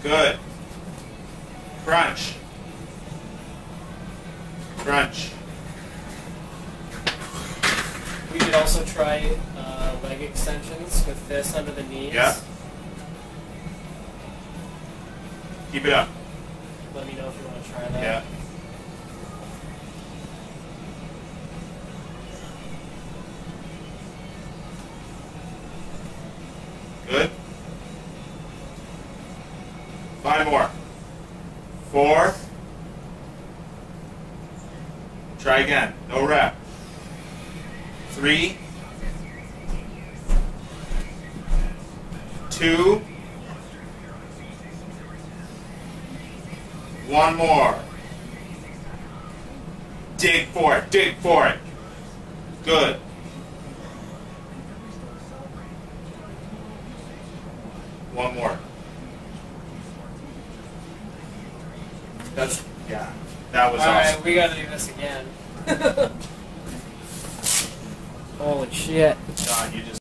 Good. Crunch. Crunch. We could also try leg extensions with this under the knees. Yeah. Keep it up. Let me know if you want to try that. Yeah. Good. 5 more. 4. Try again. No rep. 3. 2. 1 more. Dig for it. Dig for it. Good. One more. That's, yeah, that was awesome. Alright, we gotta do this again. Holy shit. John, you just